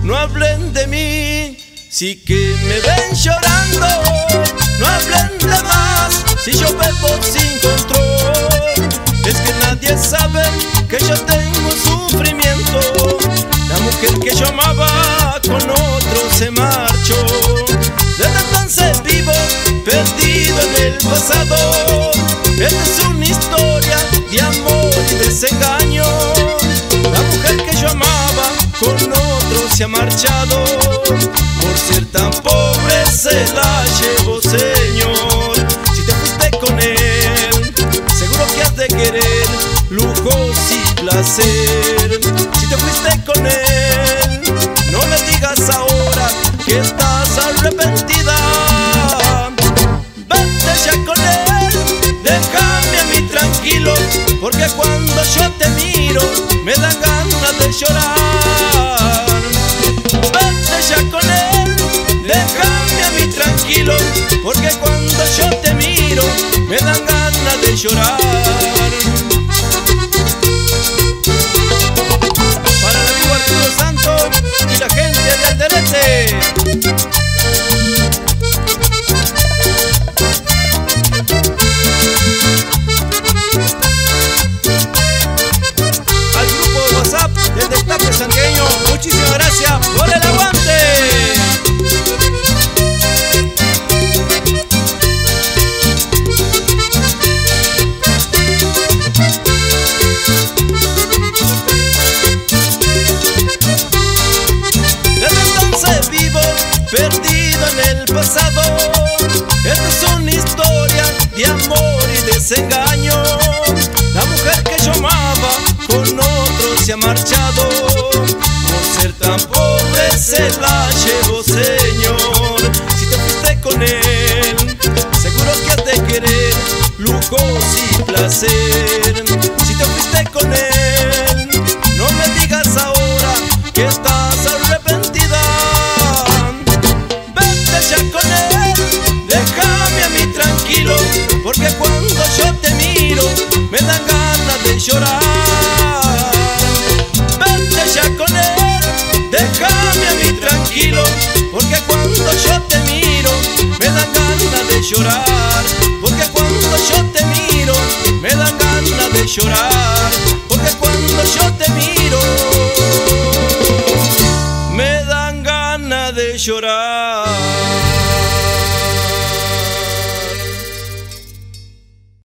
no hablen de mí. Si que me ven llorando, no hablen de más. Si yo bebo sin control, es que nadie sabe que yo tengo sufrimiento. La mujer que yo amaba con otro se marchó. Desde entonces vivo perdido en el pasado. Esta es una historia de amor y desengaño. La mujer que yo amaba con otro se ha marchado. Por ser tan pobre se la llevó, Señor. Si te fuiste con él, seguro que has de querer lujos y placer. Si te fuiste con él, no me digas ahora que estás arrepentida. Vete ya con él, déjame a mí tranquilo, porque cuando yo te miro me dan ganas de llorar. Vete ya con él, déjame a mí tranquilo, porque cuando yo te miro me dan ganas de llorar. Para el amigo Arturo Santos y la gente de Alderete. Al grupo de WhatsApp del Destape Santiagueño, muchísimas gracias por el aguante. Perdido en el pasado. Esta es una historia de amor y desengaño. La mujer que yo amaba con otro se ha marchado. Por ser tan pobre se la llevó, Señor. Si te fuiste con él, seguro que has de querer lujos y placer. Si te fuiste con él, no me digas ahora que estás arrepentida. Ya con él, déjame a mí tranquilo, porque cuando yo te miro me dan ganas de llorar. Vete ya con él, déjame a mí tranquilo, porque cuando yo te miro me dan ganas de llorar. Porque cuando yo te miro me dan ganas de llorar.